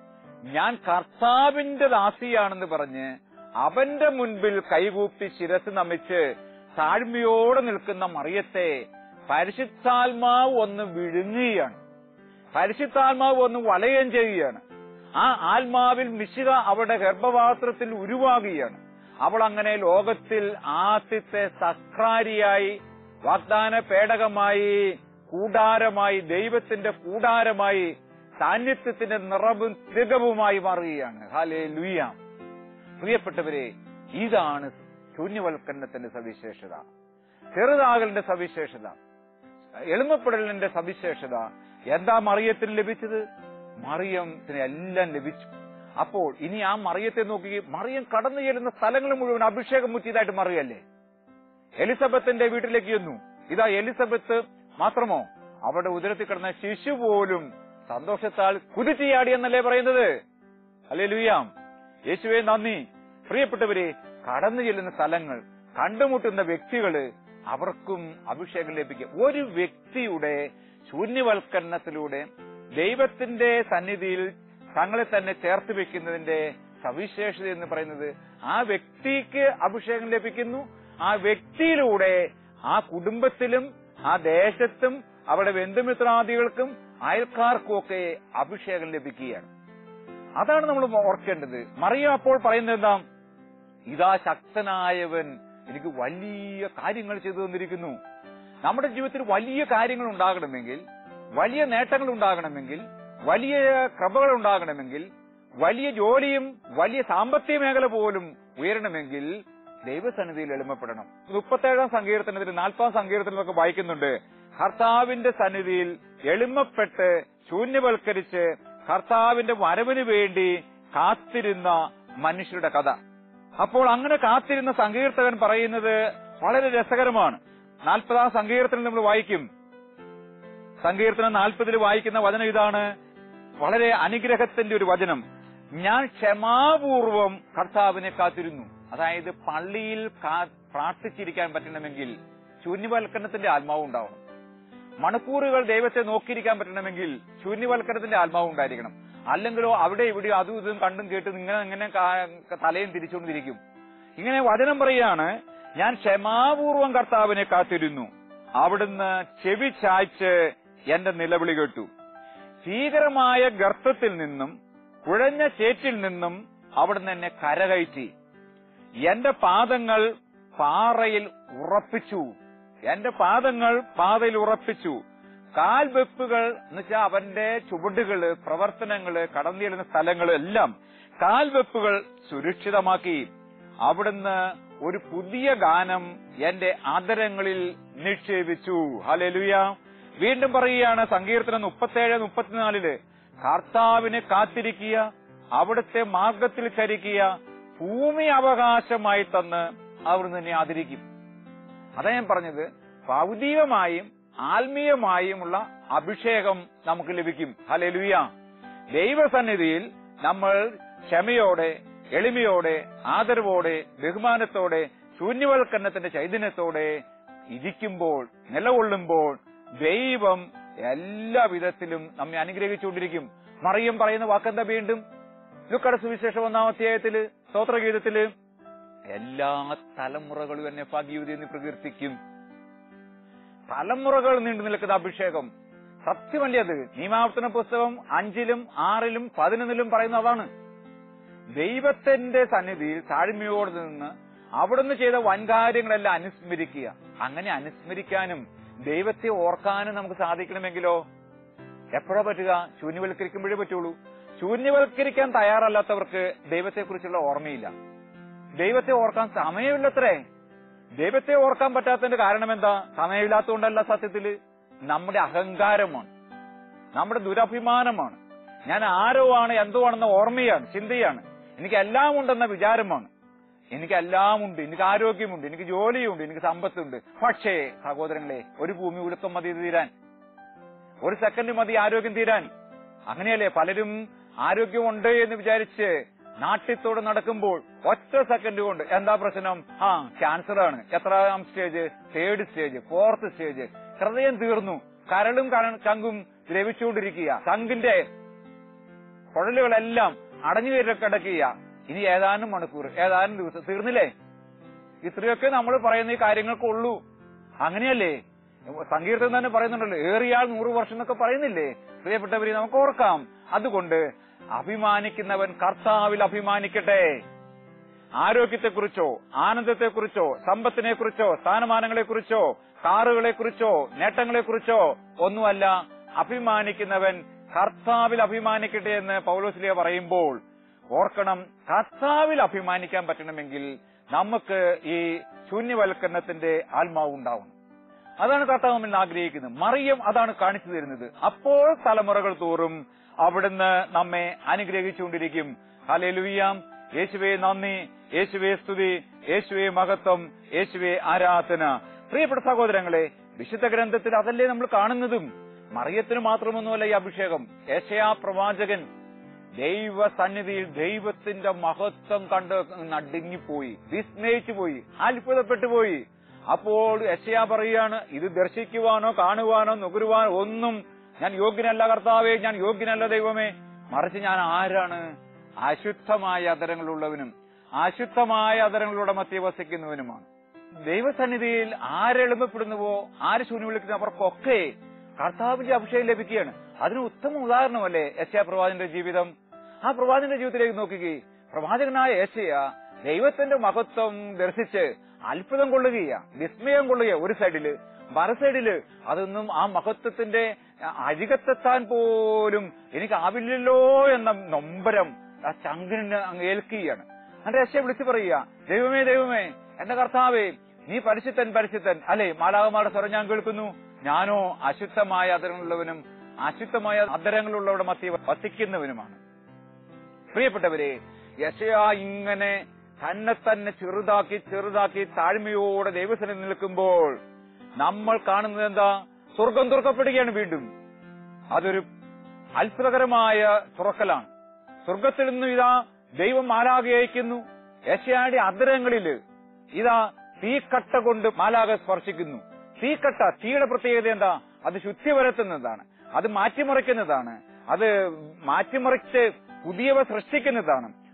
ഞാൻ കർത്താവിന്റെ ദാസിയാണെന്ന് പറഞ്ഞ് അവന്റെ മുൻപിൽ കൈകൂപ്പി ശിരസ് നമിച്ച് താഴ്മയോടെ നിൽക്കുന്ന മറിയത്തെ പരിശുദ്ധാത്മാവ് ഒന്ന് വിഴുങ്ങുകയാണ്, പരിശുദ്ധാത്മാവ് ഒന്ന് വലയം ചെയ്യുകയാണ്. ആ ആത്മാവിൽ മിശിഹ അവരുടെ ഗർഭപാത്രത്തിൽ ഉരുവാകുകയാണ്. അവൾ അങ്ങനെ ലോകത്തിൽ ആദ്യത്തെ സക്രാരിയായി, വാഗ്ദാന പേടകമായി, കൂടാരമായി, ദൈവത്തിന്റെ കൂടാരമായി, സാന്നിധ്യത്തിന്റെ നിറവും തികവുമായി മാറുകയാണ്. ഹല്ലേലൂയ. പ്രിയപ്പെട്ടവരെ, ഇതാണ് ശൂന്യവൽക്കരണത്തിന്റെ സവിശേഷത, ചെറുതാകലിന്റെ സവിശേഷത, എളിമപ്പെടലിന്റെ സവിശേഷത. എന്താ മറിയത്തിന് ലഭിച്ചത്? മറിയത്തിന് എല്ലാം ലഭിച്ചു. അപ്പോൾ ഇനി ആ മറിയത്തെ നോക്കി, മറിയം കടന്നു ചെല്ലുന്ന സ്ഥലങ്ങൾ മുഴുവൻ അഭിഷേകം മുറ്റിയതായിട്ട് മാറുകയല്ലേ. എലിസബത്തിന്റെ വീട്ടിലേക്ക് ചെന്നു. ഇതാ എലിസബത്ത് മാത്രമോ, അവരുടെ ഉദരത്തിൽ കിടന്ന ശിശു പോലും സന്തോഷത്താൽ കുതിച്ചുചാടി എന്നല്ലേ പറയുന്നത്. ഹല്ലേലൂയ, യേശുവേ നന്ദി. പ്രിയപ്പെട്ടവരെ, കടന്നു ചെല്ലുന്ന സ്ഥലങ്ങൾ, കണ്ടുമുട്ടുന്ന വ്യക്തികള്, അവർക്കും അഭിഷേകം ലഭിക്കും. ഒരു വ്യക്തിയുടെ ശൂന്യവൽക്കരണത്തിലൂടെ ദൈവത്തിന്റെ സന്നിധിയിൽ തങ്ങളെ തന്നെ ചേർത്ത് വെക്കുന്നതിന്റെ സവിശേഷത എന്ന് പറയുന്നത്, ആ വ്യക്തിക്ക് അഭിഷേകം ലഭിക്കുന്നു. ആ വ്യക്തിയിലൂടെ ആ കുടുംബത്തിലും ആ ദേശത്തും അവരുടെ ബന്ധുമിത്രാദികൾക്കും അയൽക്കാർക്കും ഒക്കെ അഭിഷേകം ലഭിക്കുകയാണ്. അതാണ് നമ്മൾ ഓർക്കേണ്ടത്. മറിയം അപ്പോൾ പറയുന്നത് എന്താ? ഇതാ ശക്തനായവൻ എനിക്ക് വലിയ കാര്യങ്ങൾ ചെയ്തു തന്നിരിക്കുന്നു. നമ്മുടെ ജീവിതത്തിൽ വലിയ കാര്യങ്ങൾ ഉണ്ടാകണമെങ്കിൽ, വലിയ നേട്ടങ്ങൾ ഉണ്ടാകണമെങ്കിൽ, വലിയ കൃപകൾ ഉണ്ടാകണമെങ്കിൽ, വലിയ ജോലിയും വലിയ സാമ്പത്തിക മേഖല പോലും ഉയരണമെങ്കിൽ ദൈവസന്നിധിയിൽ എളിമപ്പെടണം. 37-ാം സങ്കീർത്തനത്തിൽ 40-ാം സങ്കീർത്തനത്തിലൊക്കെ വായിക്കുന്നുണ്ട്, കർത്താവിന്റെ സന്നിധിയിൽ എളിമപ്പെട്ട് ശൂന്യവൽക്കരിച്ച് കർത്താവിന്റെ വരവിന് വേണ്ടി കാത്തിരുന്ന മനുഷ്യരുടെ കഥ. അപ്പോൾ അങ്ങനെ കാത്തിരുന്ന സങ്കീർത്തകൻ പറയുന്നത് വളരെ രസകരമാണ്. 40-ാം സങ്കീർത്തനം നമ്മൾ വായിക്കും. സങ്കീർത്തനം 40-ൽ വായിക്കുന്ന വചനം ഇതാണ്, വളരെ അനുഗ്രഹത്തിന്റെ ഒരു വചനം. ഞാൻ ക്ഷമാപൂർവം കർത്താവിനെ കാത്തിരുന്നു. അതായത് പള്ളിയിൽ പ്രാർത്ഥിച്ചിരിക്കാൻ പറ്റണമെങ്കിൽ ശൂന്യവൽക്കരണത്തിന്റെ ആത്മാവ് ഉണ്ടാവണം. മണിക്കൂറുകൾ ദൈവത്തെ നോക്കിയിരിക്കാൻ പറ്റണമെങ്കിൽ ശൂന്യവൽക്കരണത്തിന്റെ ആത്മാവ് ഉണ്ടായിരിക്കണം. അല്ലെങ്കിലോ അവിടെ ഇവിടെ അതും ഇതും കണ്ടും കേട്ടും ഇങ്ങനെ തലയും തിരിച്ചുകൊണ്ടിരിക്കും. ഇങ്ങനെ വചനം പറയാണ്, ഞാൻ ക്ഷമാപൂർവം കർത്താവിനെ കാത്തിരുന്നു. അവിടുന്ന് ചെവി ചായ്ച്ച് എന്റെ നിലവിളി കേട്ടു. ഭീകരമായ ഗർത്തത്തിൽ നിന്നും കുഴഞ്ഞ ചേറ്റിൽ നിന്നും അവിടുന്ന് എന്നെ കരകയറ്റി. എന്റെ പാദങ്ങൾ പാറയിൽ ഉറപ്പിച്ചു. എന്റെ പാദങ്ങൾ പാതയിൽ ഉറപ്പിച്ചു. കാൽവെപ്പുകൾ എന്ന് വെച്ചാൽ അവന്റെ ചുവടുകള്, പ്രവർത്തനങ്ങള്, കടന്നു ചെല്ലുന്ന സ്ഥലങ്ങൾ എല്ലാം കാൽവെപ്പുകൾ സുരക്ഷിതമാക്കി. അവിടുന്ന് ഒരു പുതിയ ഗാനം എന്റെ ആദരങ്ങളിൽ നിക്ഷേപിച്ചു. ഹല്ലേലൂയ. വീണ്ടും പറയുകയാണ് സങ്കീർത്തനം 37-34 കർത്താവിനെ കാത്തിരിക്കുക, അവിടുത്തെ മാർഗത്തിൽ ചരിക്കുക, ഭൂമി അവകാശമായി തന്ന് അവിടുന്ന് തന്നെ ആദരിക്കും. അതാ ഞാൻ പറഞ്ഞത്, ഭൗതികമായും ആത്മീയമായുമുള്ള അഭിഷേകം നമുക്ക് ലഭിക്കും. ഹല്ലേലൂയ. ദൈവസന്നിധിയിൽ നമ്മൾ ക്ഷമയോടെ, എളിമയോടെ, ആദരവോടെ, ബഹുമാനത്തോടെ, ശൂന്യവൽക്കരണത്തിന്റെ ചൈതന്യത്തോടെ ഇരിക്കുമ്പോൾ, നിലകൊള്ളുമ്പോൾ ദൈവം എല്ലാ വിധത്തിലും നമ്മെ അനുഗ്രഹിച്ചുകൊണ്ടിരിക്കും. മറിയം പറയുന്ന വാക്കെന്താ? വീണ്ടും ലൂക്കായുടെ സുവിശേഷം 1-ാം അധ്യായത്തില് സ്തോത്രഗീതത്തില് എല്ലാ തലമുറകളും എന്നെ ഭാഗ്യവതി എന്ന് പ്രകീർത്തിക്കും. തലമുറകൾ നീണ്ടു നിൽക്കുന്ന അഭിഷേകം സത്യമല്ലേ അത്? നിയമാവർത്തന പുസ്തകം 5-ലും 6-ലും 11-ലും പറയുന്ന അതാണ്. ദൈവത്തിന്റെ സന്നിധിയിൽ താഴ്മയോടെ നിന്ന് അവിടുന്ന് ചെയ്ത വൻകാര്യങ്ങളെല്ലാം അനുസ്മരിക്കുക. അങ്ങനെ അനുസ്മരിക്കാനും ദൈവത്തെ ഓർക്കാനും നമുക്ക് സാധിക്കണമെങ്കിലോ എപ്പോഴാ പറ്റുക? ശൂന്യവൽക്കരിക്കുമ്പോഴേ പറ്റുള്ളൂ. ശൂന്യവൽക്കരിക്കാൻ തയ്യാറല്ലാത്തവർക്ക് ദൈവത്തെക്കുറിച്ചുള്ള ഓർമ്മയില്ല. ദൈവത്തെ ഓർക്കാൻ സമയമില്ലത്രേ. ദൈവത്തെ ഓർക്കാൻ പറ്റാത്തതിന്റെ കാരണം എന്താ? സമയമില്ലാത്തതുകൊണ്ടല്ല, സത്യത്തില് നമ്മുടെ അഹങ്കാരമാണ്, നമ്മുടെ ദുരഭിമാനമാണ്. ഞാൻ ആരോ ആണ്, എന്തോ ആണെന്ന ഓർമ്മയാണ്, ചിന്തയാണ്. എനിക്ക് എല്ലാം ഉണ്ടെന്ന വിചാരമാണ്. എനിക്കെല്ലാം ഉണ്ട്, എനിക്ക് ആരോഗ്യമുണ്ട്, എനിക്ക് ജോലിയുണ്ട്, എനിക്ക് സമ്പത്തുണ്ട്. പക്ഷേ സഹോദരങ്ങളെ, ഒരു ഭൂമി ഉലുക്കം മതി തീരാൻ, ഒരു സെക്കൻഡ് മതി ആരോഗ്യം തീരാൻ. അങ്ങനെയല്ലേ പലരും ആരോഗ്യമുണ്ട് എന്ന് വിചാരിച്ച് നാട്യത്തോടെ നടക്കുമ്പോൾ ഒറ്റ സെക്കൻഡ് കൊണ്ട് എന്താ പ്രശ്നം? ക്യാൻസർ ആണ്. എത്രാം stage? 3rd stage, 4th stage. ഹൃദയം തീർന്നു, കരളും ചങ്കും ദ്രവിച്ചുകൊണ്ടിരിക്കുക, ചങ്കിന്റെ കുഴലുകളെല്ലാം അടഞ്ഞു കിടക്കുക. ഇനി ഏതാനും മണിക്കൂർ, ഏതാനും ദിവസം, തീർന്നില്ലേ? ഇത്രയൊക്കെ നമ്മൾ പറയുന്ന ഈ കാര്യങ്ങൾക്കുള്ളൂ. അങ്ങനെയല്ലേ? സങ്കീർത്തനം തന്നെ പറയുന്നുണ്ടല്ലോ, ഏറിയാൽ 100 വർഷം എന്നൊക്കെ പറയുന്നില്ലേ? പ്രിയപ്പെട്ടവരെ, നമുക്ക് ഓർക്കാം. അതുകൊണ്ട് അഭിമാനിക്കുന്നവൻ കർത്താവിൽ അഭിമാനിക്കട്ടെ. ആരോഗ്യത്തെക്കുറിച്ചോ, ആനന്ദത്തെക്കുറിച്ചോ, സമ്പത്തിനെക്കുറിച്ചോ, സ്ഥാനമാനങ്ങളെക്കുറിച്ചോ, കാറുകളെക്കുറിച്ചോ, നേട്ടങ്ങളെക്കുറിച്ചോ ഒന്നുമല്ല. അഭിമാനിക്കുന്നവൻ കർത്താവിൽ അഭിമാനിക്കട്ടെ എന്ന് പൗലോസ്ലീഹ പറയുമ്പോൾ ഓർക്കണം, കർത്താവിൽ അഭിമാനിക്കാൻ പറ്റണമെങ്കിൽ നമുക്ക് ഈ ശൂന്യവൽക്കരണത്തിന്റെ ആത്മാവ് ഉണ്ടാവണം. അതാണ് കർത്താവ് നമ്മിൽ ആഗ്രഹിക്കുന്നത്. മറിയം അതാണ് കാണിച്ചു തരുന്നത്. അപ്പോൾ തലമുറകൾ തോറും അവിടുന്ന് നമ്മെ അനുഗ്രഹിച്ചുകൊണ്ടിരിക്കും. ഹല്ലേലൂയ. യേശുവേ നന്ദി, യേശുവേ സ്തുതി, യേശുവേ മഹത്വം, യേശുവേ ആരാധന. പ്രിയപ്പെട്ട സഹോദരങ്ങളെ, വിശുദ്ധ ഗ്രന്ഥത്തിൽ അതല്ലേ നമ്മൾ കാണുന്നതും. മറിയത്തിന് മാത്രമൊന്നുമല്ല ഈ അഭിഷേകം. യെശയ്യാ പ്രവാചകൻ ദൈവസന്നിധിയിൽ ദൈവത്തിന്റെ മഹത്വം കണ്ട് നടുങ്ങിപ്പോയി, വിസ്മയിച്ചു പോയി, അത്ഭുതപ്പെട്ടു പോയി. അപ്പോൾ യെശയ്യാ പറയാണ്, ഇത് ദർശിക്കുവാനോ കാണുവാനോ നുകരുവാനോ ഒന്നും ഞാൻ യോഗ്യനല്ല കർത്താവേ, ഞാൻ യോഗ്യനല്ല ദൈവമേ. മറിച്ച് ഞാൻ ആരാണ്? അശുദ്ധമായ അധരങ്ങളുള്ളവനും അശുദ്ധമായ അധരങ്ങളുടെ മധ്യേ വസിക്കുന്നവനുമാണ്. ദൈവസന്നിധിയിൽ ആരെളുമപ്പെടുന്നുവോ, ആര് ശൂന്യം വിളിക്കുന്നു, അവർക്കൊക്കെ കർത്താവിന്റെ അഭിഷേകം ലഭിക്കുകയാണ്. അതിന് ഉത്തമ ഉദാഹരണമല്ലേ യെശയ്യാ പ്രവാചകന്റെ ജീവിതം. ആ പ്രവാചകന്റെ ജീവിതത്തിലേക്ക് നോക്കുകയെ, പ്രവാചകനായ യെശയ്യാ ദൈവത്തിന്റെ മഹത്വം ദർശിച്ച് അത്ഭുതം കൊള്ളുകയാണ്, വിസ്മയം കൊള്ളുക ഒരു സൈഡില്. മറുസൈഡില് അതൊന്നും ആ മഹത്വത്തിന്റെ അരികത്തെത്താൻ പോലും എനിക്കാവില്ലല്ലോ എന്ന നൊമ്പരം ആ ചങ്കിന് അങ്ങ് ഏൽക്കുകയാണ്. എന്റെ യെശയ്യാ വിളിച്ചു പറയുക, ദൈവമേ ദൈവമേ, എന്റെ കർത്താവേ, നീ പരിശുദ്ധൻ പരിശുദ്ധൻ. അല്ലെ, മാലാഖമാരുടെ സ്വരം ഞാൻ കേൾക്കുന്നു. ഞാനോ അശുദ്ധമായ അധരങ്ങളുള്ളവനും അശുദ്ധമായ അധരങ്ങളുള്ളവരുടെ മധ്യേ വസിക്കുന്നവനുമാണ്. പ്രിയപ്പെട്ടവരെ, യെശയ്യാ ഇങ്ങനെ തന്നെ ചെറുതാക്കി ചെറുതാക്കി താഴ്മയോടെ ദൈവസന്നിധിയിൽ നിൽക്കുമ്പോൾ നമ്മൾ കാണുന്നത് എന്താ? സ്വർഗം തുറക്കപ്പെടുകയാണ് വീണ്ടും. അതൊരു അത്ഭുതകരമായ തുറക്കലാണ്. സ്വർഗത്തിൽ നിന്നും ഇതാ ദൈവം മാലാഖ അയക്കുന്നു. യെശയ്യായുടെ അധരങ്ങളില് ഇതാ തീക്കട്ട കൊണ്ട് മാലാഖ സ്പർശിക്കുന്നു. തീക്കട്ട, തീയുടെ പ്രത്യേകത എന്താ? അത് ശുദ്ധി വരുത്തുന്നതാണ്, അത് മാറ്റിമറിക്കുന്നതാണ്, അത് മാറ്റിമറിച്ച് പുതിയവ സൃഷ്ടിക്കുന്നതാണ്.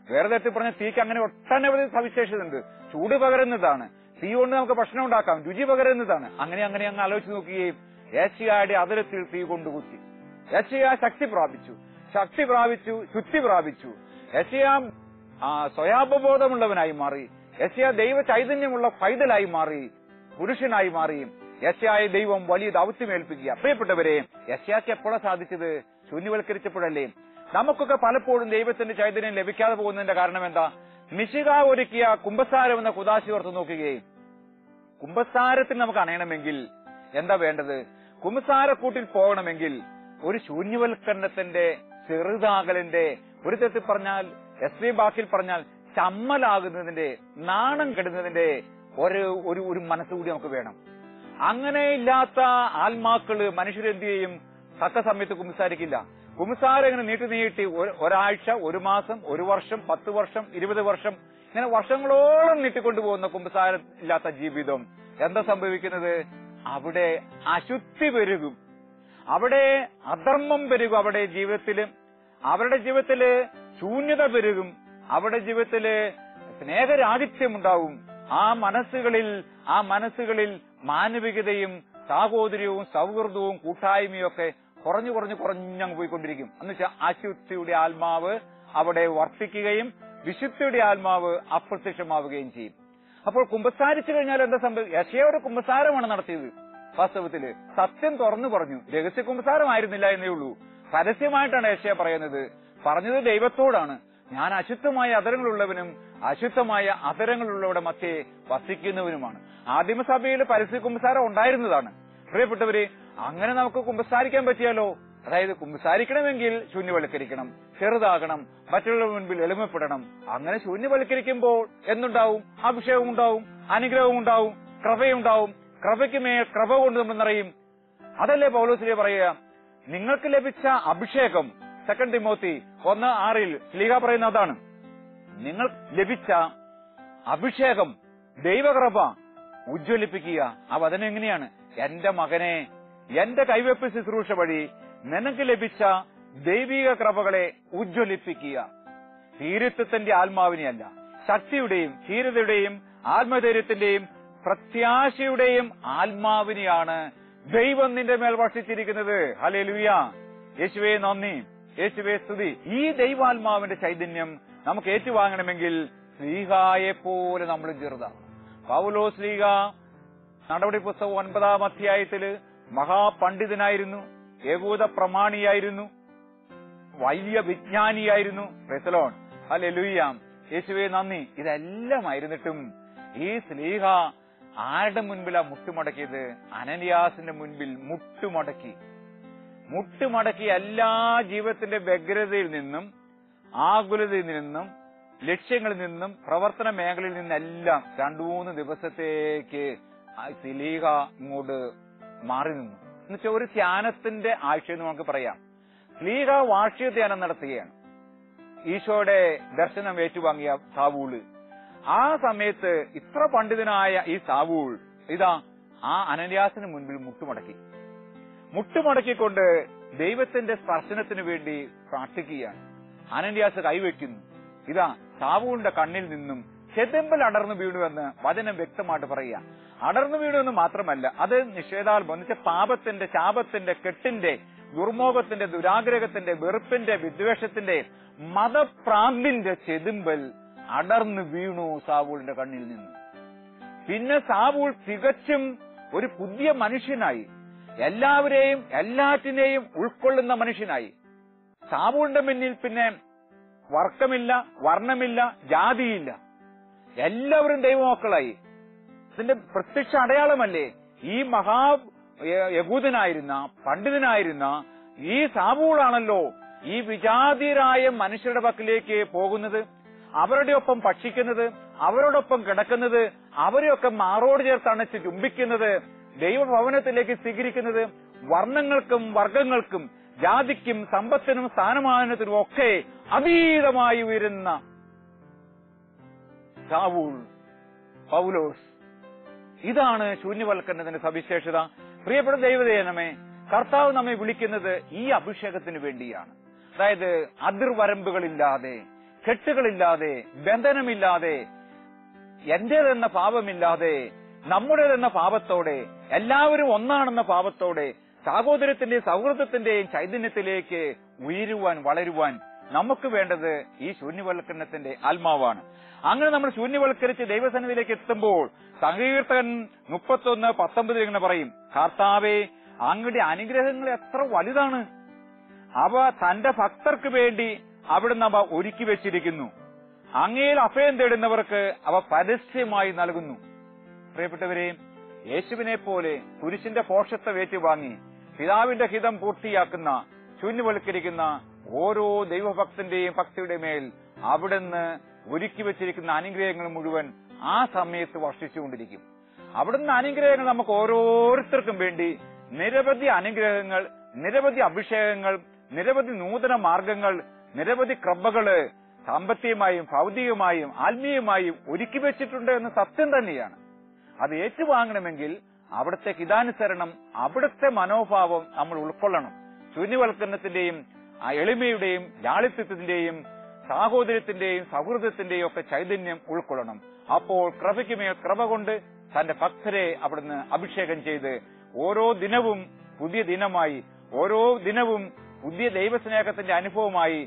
വേറെ തരത്തിൽ പറഞ്ഞ തീക്ക് അങ്ങനെ ഒട്ടനവധി സവിശേഷത ഉണ്ട്. ചൂട് പകരുന്നതാണ്, തീ കൊണ്ട് നമുക്ക് ഭക്ഷണം ഉണ്ടാക്കാം, രുചി പകരുന്നതാണ്. അങ്ങനെ അങ്ങ് ആലോചിച്ച് നോക്കുകയും യെശയ്യായുടെ അതിരത്തിൽ തീ കൊണ്ടുകുത്തി. യെശയ്യാ ശക്തി പ്രാപിച്ചു, ശുദ്ധി പ്രാപിച്ചു. യെശയ്യാ സ്വയാപബോധമുള്ളവനായി മാറി. യെശയ്യാ ദൈവ ചൈതന്യമുള്ള പൈതലായി മാറി, പുരുഷനായി മാറി. യെശയ്യായെ ദൈവം വലിയ ദൗത്യമേൽപ്പിക്കുക. പ്രിയപ്പെട്ടവരെ, യെശയ്യാക്ക് എപ്പോഴാണ് സാധിച്ചത്? ശൂന്യവൽക്കരിച്ചപ്പോഴല്ലേ? നമുക്കൊക്കെ പലപ്പോഴും ദൈവത്തിന്റെ ചൈതന്യം ലഭിക്കാതെ പോകുന്നതിന്റെ കാരണം എന്താ? മിശിഹ ഒരുക്കിയ കുമ്പസാരം എന്ന കുദാശി ഓർത്ത് നോക്കുകയും, കുമ്പസാരത്തിന് നമുക്ക് അണയണമെങ്കിൽ എന്താ വേണ്ടത്? കുമ്പസാരക്കൂട്ടിൽ പോകണമെങ്കിൽ ഒരു ശൂന്യവൽക്കരണത്തിന്റെ, ചെറുതാകലിന്റെ, ഒരു തരത്തിൽ പറഞ്ഞാൽ എസ് ബാക്കിൽ പറഞ്ഞാൽ ചമ്മലാകുന്നതിന്റെ, നാണം കെടുന്നതിന്റെ ഒരു മനസ്സുകൂടി നമുക്ക് വേണം. അങ്ങനെ ഇല്ലാത്ത ആത്മാക്കള് മനുഷ്യരെന്ത് ചെയ്യും? തക്ക സമയത്ത് കുമ്പസാരിക്കില്ല. കുമ്പസാരം ഇങ്ങനെ നീട്ടി ഒരാഴ്ച, ഒരു മാസം, ഒരു വർഷം, 10 വർഷം, 20 വർഷം, ഇങ്ങനെ വർഷങ്ങളോളം നീട്ടിക്കൊണ്ടുപോകുന്ന കുമ്പസാരം ഇല്ലാത്ത ജീവിതം എന്താ സംഭവിക്കുന്നത്? അവിടെ അശുദ്ധി പെരുകും, അവിടെ അധർമ്മം പെരുകും, അവരുടെ ജീവിതത്തില് ശൂന്യത പെരുകും, അവരുടെ ജീവിതത്തില് സ്നേഹരാഹിത്യം ഉണ്ടാവും. ആ മനസ്സുകളിൽ മാനവികതയും സാഹോദര്യവും സൗഹൃദവും കൂട്ടായ്മയും ഒക്കെ കുറഞ്ഞങ്ങ് പോയിക്കൊണ്ടിരിക്കും. എന്നുവെച്ചാൽ അശുദ്ധിയുടെ ആത്മാവ് അവിടെ വർദ്ധിക്കുകയും വിശുദ്ധിയുടെ ആത്മാവ് അപ്രത്യക്ഷമാവുകയും ചെയ്യും. അപ്പോൾ കുമ്പസാരിച്ചു കഴിഞ്ഞാൽ എന്താ സംഭവിക്കും? യെശയ്യാ ഒരു കുമ്പസാരമാണ് നടത്തിയത്. വാസ്തവത്തില് സത്യം തുറന്നു പറഞ്ഞു. രഹസ്യ കുമ്പസാരമായിരുന്നില്ല എന്നേ ഉള്ളൂ. പരസ്യമായിട്ടാണ് യെശയ്യാ പറഞ്ഞത് ദൈവത്തോടാണ്. ഞാൻ അശുദ്ധമായ അധരങ്ങളുള്ളവനും അശുദ്ധമായ അധരങ്ങളുള്ളവരുടെ മധ്യേ വസിക്കുന്നവനുമാണ്. ആദിമസഭയിൽ പരസ്യ കുമ്പസാരം ഉണ്ടായിരുന്നതാണ്. പ്രിയപ്പെട്ടവരെ, അങ്ങനെ നമുക്ക് കുമ്പസാരിക്കാൻ പറ്റിയാലോ? അതായത് കുമ്പസാരിക്കണമെങ്കിൽ ശൂന്യവൽക്കരിക്കണം, ചെറുതാകണം, മറ്റുള്ളവരുടെ മുൻപിൽ എളിമപ്പെടണം. അങ്ങനെ ശൂന്യവൽക്കരിക്കുമ്പോൾ എന്തുണ്ടാവും? അഭിഷേകം ഉണ്ടാവും, അനുഗ്രഹവും ഉണ്ടാവും, കൃപയുണ്ടാവും. കൃപയ്ക്ക് മേൽ കൃപ കൊണ്ട് നമ്മൾ നിറയും. അതല്ലേ പൗലോസ് പറയുക? നിങ്ങൾക്ക് ലഭിച്ച അഭിഷേകം, 2 തിമോത്തി 1:6 ശ്ലീഹ പറയുന്ന അതാണ്. നിങ്ങൾ ലഭിച്ച അഭിഷേകം, ദൈവകൃപ ഉജ്ജ്വലിപ്പിക്കുക. ആ വചനം എങ്ങനെയാണ്? എന്റെ മകനെ, എന്റെ കൈവെപ്പ് ശുശ്രൂഷ വഴി നിനക്ക് ലഭിച്ച ദൈവിക കൃപകളെ ഉജ്ജ്വലിപ്പിക്കുക. ധീരത്വത്തിന്റെ ആത്മാവിനെയല്ല, ശക്തിയുടെയും ധീരതയുടെയും ആത്മധൈര്യത്തിന്റെയും പ്രത്യാശയുടെയും ആത്മാവിനെയാണ് ദൈവം നിന്റെ മേൽ വർഷിച്ചിരിക്കുന്നത്. ഹല്ലേലൂയ! യേശുവേ നന്ദി, യേശുവേ സ്തുതി. ഈ ദൈവാത്മാവിന്റെ ചൈതന്യം നമുക്ക് ഏറ്റുവാങ്ങണമെങ്കിൽ ശ്ലീഹായെ പോലെ നമ്മൾ ചെറുതാണ്. പൗലോസ് ശ്ലീഹ നടപടി പുസ്തകം 9-ാം അധ്യായത്തില് മഹാപണ്ഡിതനായിരുന്നു, യഹൂദ പ്രമാണിയായിരുന്നു, വലിയ വിജ്ഞാനിയായിരുന്നു. പ്രൈസ് ദി ലോർഡ്, ഹല്ലേലൂയ, യേശുവേ നന്ദി. ഇതെല്ലാം ആയിരുന്നിട്ടും ഈ ശ്ലീഹ ആരുടെ മുൻപിലാ മുട്ടുമടക്കിയത്? അനനിയാസിന്റെ മുൻപിൽ മുട്ടുമടക്കി എല്ലാ ജീവിതത്തിന്റെ വ്യഗ്രതയിൽ നിന്നും, ആകുലതയിൽ നിന്നും, ലക്ഷ്യങ്ങളിൽ നിന്നും, പ്രവർത്തന മേഖലയിൽ നിന്നെല്ലാം 2-3 ദിവസത്തേക്ക് ശ്ലീഹ ഇങ്ങോട്ട് മാറി നിന്നു. എന്നുവെച്ചാൽ ഒരു ധ്യാനത്തിന്റെ ആഴ്ചയെന്ന് നമുക്ക് പറയാം. ശ്ലീഹ വാർഷിക ധ്യാനം നടത്തുകയാണ്. ഈശോയുടെ ദർശനം ഏറ്റുവാങ്ങിയ സാവൂള്, ആ സമയത്ത് ഇത്ര പണ്ഡിതനായ ഈ സാവൂൾ ഇതാ ആ അനന്യാസിന് മുൻപിൽ മുട്ടുമടക്കിക്കൊണ്ട് ദൈവത്തിന്റെ സ്പർശനത്തിന് വേണ്ടി പ്രാർത്ഥിക്കുകയാണ്. അനന്യാസ് കൈവയ്ക്കുന്നു. ഇതാ സാവൂളിന്റെ കണ്ണിൽ നിന്നും ചെതമ്പൽ അടർന്നു വീണുവെന്ന് വചനം വ്യക്തമായിട്ട് പറയുക. അടർന്നു വീണുവെന്ന് മാത്രമല്ല, അത് നിഷേധാത്മം എന്ന് വെച്ചാൽ പാപത്തിന്റെ, ശാപത്തിന്റെ, കെട്ടിന്റെ, ദുർമോഹത്തിന്റെ, ദുരാഗ്രഹത്തിന്റെ, വെറുപ്പിന്റെ, വിദ്വേഷത്തിന്റെ, മതപ്രാന്തിന്റെ ചെതുമ്പൽ അടർന്നു വീണു സാവൂളിന്റെ കണ്ണിൽ നിന്ന്. പിന്നെ സാവൂൾ തികച്ചും ഒരു പുതിയ മനുഷ്യനായി, എല്ലാവരെയും എല്ലാറ്റിനെയും ഉൾക്കൊള്ളുന്ന മനുഷ്യനായി. സാവൂളിന്റെ മുന്നിൽ പിന്നെ വർക്കമില്ല, വർണ്ണമില്ല, ജാതിയില്ല, എല്ലാവരും ദൈവമക്കളായി. ഇതിന്റെ പ്രത്യക്ഷ അടയാളമല്ലേ ഈ യഹൂദനായിരുന്ന പണ്ഡിതനായിരുന്ന ഈ സാവൂളാണല്ലോ ഈ വിജാതിയരായ മനുഷ്യരുടെ പക്കലേക്ക് പോകുന്നത്, അവരുടെ ഒപ്പം ഭക്ഷിക്കുന്നത്, അവരോടൊപ്പം കിടക്കുന്നത്, അവരെയൊക്കെ മാറോട് ചേർത്ത് അണച്ച് ചുംബിക്കുന്നത്, ദൈവഭവനത്തിലേക്ക് സ്വീകരിക്കുന്നത്, വർണ്ണങ്ങൾക്കും വർഗങ്ങൾക്കും ജാതിക്കും സമ്പത്തിനും സ്ഥാനമാനത്തിനും ഒക്കെ അതീതമായി ഉയരുന്ന സാവൂൾ, പൗലോസ്. ഇതാണ് ശൂന്യവൽക്കരണത്തിന്റെ സവിശേഷത. പ്രിയപ്പെട്ട ദൈവജനമേ, കർത്താവ് നമ്മെ വിളിക്കുന്നത് ഈ അഭിഷേകത്തിന് വേണ്ടിയാണ്. അതായത് അതിർവരമ്പുകളില്ലാതെ കെട്ടുകളില്ലാതെ, ബന്ധനമില്ലാതെ, എന്റേതെന്ന പാപമില്ലാതെ, നമ്മുടേതെന്ന പാപത്തോടെ, എല്ലാവരും ഒന്നാണെന്ന പാപത്തോടെ സാഹോദര്യത്തിന്റെയും സൗഹൃദത്തിന്റെയും ചൈതന്യത്തിലേക്ക് ഉയരുവാൻ, വളരുവാൻ നമുക്ക് വേണ്ടത് ഈ ശൂന്യവൽക്കരണത്തിന്റെ ആത്മാവാണ്. അങ്ങനെ നമ്മൾ ശൂന്യവൽക്കരിച്ച് ദൈവസന്നിധിയിലേക്ക് എത്തുമ്പോൾ സങ്കീർത്തകൻ 31:19 ഇങ്ങനെ പറയും, കർത്താവേ, അങ്ങയുടെ അനുഗ്രഹങ്ങൾ എത്ര വലുതാണ്, അവ തന്റെ ഭക്തർക്ക് വേണ്ടി അവിടുന്ന് അവ ഒരുക്കി വെച്ചിരിക്കുന്നു. അങ്ങയിൽ അഭയം തേടുന്നവർക്ക് അവ പരസ്യമായി നൽകുന്നു. പ്രിയപ്പെട്ടവരെ, യേശുവിനെ പോലെ കുരിശിന്റെ പോഷത്വം ഏറ്റുവാങ്ങി പിതാവിന്റെ ഹിതം പൂർത്തിയാക്കുന്ന, ശൂന്യവൽക്കരിക്കുന്ന ഓരോ ദൈവഭക്തന്റെയും ഭക്തിയുടെ മേൽ അവിടുന്ന് ഒരുക്കി വെച്ചിരിക്കുന്ന അനുഗ്രഹങ്ങൾ മുഴുവൻ ആ സമയത്ത് വർഷിച്ചുകൊണ്ടിരിക്കും. അവിടുന്ന് അനുഗ്രഹങ്ങൾ നമുക്ക് ഓരോരുത്തർക്കും വേണ്ടി നിരവധി അനുഗ്രഹങ്ങൾ, നിരവധി അഭിഷേകങ്ങൾ, നിരവധി നൂതന മാർഗങ്ങൾ, നിരവധി കൃപകള് സാമ്പത്തികമായും ഭൗതികമായും ആത്മീയമായും ഒരുക്കി വെച്ചിട്ടുണ്ട് എന്ന സത്യം തന്നെയാണ്. അത് ഏറ്റുവാങ്ങണമെങ്കിൽ അവിടുത്തെ ഹിതാനുസരണം, അവിടുത്തെ മനോഭാവം നമ്മൾ ഉൾക്കൊള്ളണം. ശൂന്യവൽക്കരണത്തിന്റെയും എളിമയുടെയും ലാളിത്യത്തിന്റെയും സാഹോദര്യത്തിന്റെയും സൗഹൃദത്തിന്റെയും ഒക്കെ ചൈതന്യം ഉൾക്കൊള്ളണം. അപ്പോൾ കൃപയ്ക്കുമേൽ കൃപ കൊണ്ട് തന്റെ ഭക്തരെ അവിടുന്ന് അഭിഷേകം ചെയ്ത് ഓരോ ദിനവും പുതിയ ദിനമായി, ഓരോ ദിനവും പുതിയ ദൈവസ്നേഹത്തിന്റെ അനുഭവമായി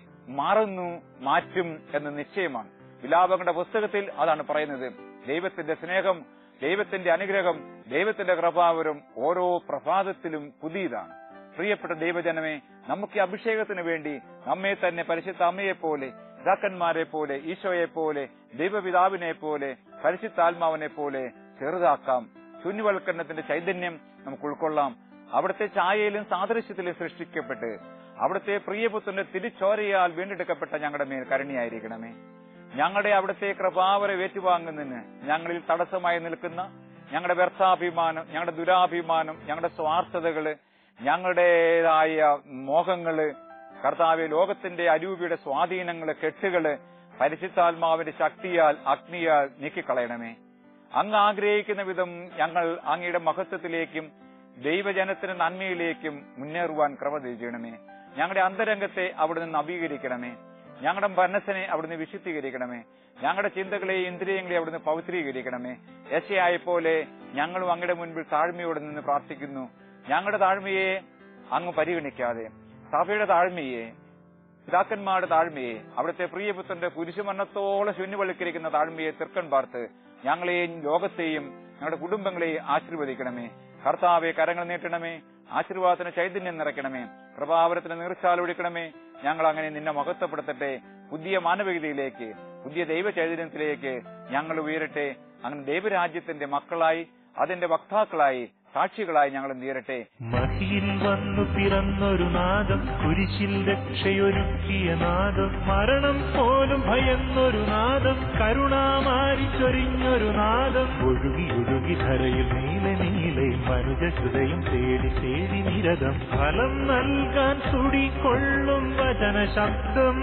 മാറ്റും എന്ന് നിശ്ചയമാണ്. വിലാപങ്ങളുടെ പുസ്തകത്തിൽ അതാണ് പറയുന്നത്. ദൈവത്തിന്റെ സ്നേഹം, ദൈവത്തിന്റെ അനുഗ്രഹം, ദൈവത്തിന്റെ കൃപാവരം ഓരോ പ്രഭാതത്തിലും പുതിയതാണ്. പ്രിയപ്പെട്ട ദൈവജനമേ, നമുക്ക് ഈ അഭിഷേകത്തിന് വേണ്ടി നമ്മെ തന്നെ പരിശുദ്ധ അമ്മയെപ്പോലെ, പിതാക്കന്മാരെ പോലെ, ഈശോയെ പോലെ, ദൈവപിതാവിനെ പോലെ, പരിശുദ്ധാത്മാവിനെ പോലെ ചെറുതാക്കാം. ശൂന്യവൽക്കരണത്തിന്റെ ചൈതന്യം നമുക്ക് ഉൾക്കൊള്ളാം. അവിടുത്തെ ഛായയിലും സാദൃശ്യത്തിലും സൃഷ്ടിക്കപ്പെട്ട് അവിടുത്തെ പ്രിയപുത്രന്റെ തിരിച്ചോരയാൽ വീണ്ടെടുക്കപ്പെട്ട ഞങ്ങളുടെ മേൽ കരുണയായിരിക്കണമേ. ഞങ്ങളുടെ അവിടുത്തെ കൃപാവരം ഏറ്റുവാങ്ങുന്നതിന് ഞങ്ങളിൽ തടസ്സമായി നിൽക്കുന്ന ഞങ്ങളുടെ വ്യർത്ഥാഭിമാനം, ഞങ്ങളുടെ ദുരാഭിമാനം, ഞങ്ങളുടെ സ്വാർത്ഥതകള്, ഞങ്ങളുടേതായ മോഹങ്ങള്, കർത്താവെ, ലോകത്തിന്റെ അരൂപിയുടെ സ്വാധീനങ്ങള്, കെട്ടുകള് പരിശുദ്ധാത്മാവിന്റെ ശക്തിയാൽ, അഗ്നിയാൽ നീക്കിക്കളയണമേ. അങ്ങ് ആഗ്രഹിക്കുന്ന വിധം ഞങ്ങൾ അങ്ങയുടെ മഹത്വത്തിലേക്കും ദൈവജനത്തിന് നന്മയിലേക്കും മുന്നേറുവാൻ കൃപ ചെയ്യണമേ. ഞങ്ങളുടെ അന്തരംഗത്തെ അവിടുന്ന് നവീകരിക്കണമേ. ഞങ്ങളുടെ മനസ്സിനെ അവിടുന്ന് വിശുദ്ധീകരിക്കണമേ. ഞങ്ങളുടെ ചിന്തകളെയും ഇന്ദ്രിയങ്ങളെ അവിടുന്ന് പവിത്രീകരിക്കണമേ. യെശയ്യായെ പോലെ ഞങ്ങളും അങ്ങയുടെ മുൻപിൽ താഴ്മയോടെ നിന്ന് പ്രാർത്ഥിക്കുന്നു. ഞങ്ങളുടെ താഴ്മയെ അങ്ങ് പരിഗണിക്കാതെ സഭയുടെ താഴ്മയെ, പിതാക്കന്മാരുടെ താഴ്മയെ, അവിടുത്തെ പ്രിയപുത്രന്റെ കുരിശുമരണത്തോളം ശൂന്യവൽക്കരിക്കുന്ന താഴ്മയെ തൃക്കൺ പാർത്ത് ഞങ്ങളെയും ലോകത്തെയും ഞങ്ങളുടെ കുടുംബങ്ങളെയും ആശീർവദിക്കണമേ. കർത്താവെ, കരങ്ങൾ നീട്ടണമേ. ആശീർവാദത്തിന് ചൈതന്യം നിറയ്ക്കണമേ. കൃപാവരത്തിന് നീർച്ചാലൊഴിക്കണമേ. ഞങ്ങൾ അങ്ങനെ നിന്നെ മഹത്വപ്പെടുത്തട്ടെ. പുതിയ മാനവികതയിലേക്ക്, പുതിയ ദൈവ ചൈതന്യത്തിലേക്ക് ഞങ്ങൾ ഉയരട്ടെ. അങ്ങനെ ദൈവരാജ്യത്തിന്റെ മക്കളായി, അതിന്റെ വക്താക്കളായി, സാക്ഷികളായി ഞങ്ങൾ തീരട്ടെ. മഹിയിൽ വന്നു പിറന്നൊരു നാദം, കുരിശിൽ രക്ഷയൊരുക്കിയ നാദം, മരണം പോലും ഭയന്നൊരു നാദം, കരുണാമാരി ചൊരിഞ്ഞൊരു നാദം, ഒഴുകി ഒഴുകി ധരയിൽ നീല നീലെ മനുജ ഹൃദയം തേടി തേടി നിരതം, ഫലം നൽകാൻ തുടികൊള്ളും വചന ശബ്ദം,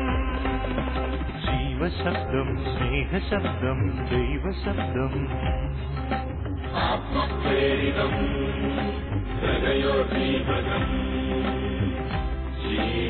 ജീവശബ്ദം, സ്നേഹശബ്ദം, ദൈവശബ്ദം. ആത്മപ്രേരിതം ഹൃദയോദ്ദീപകം.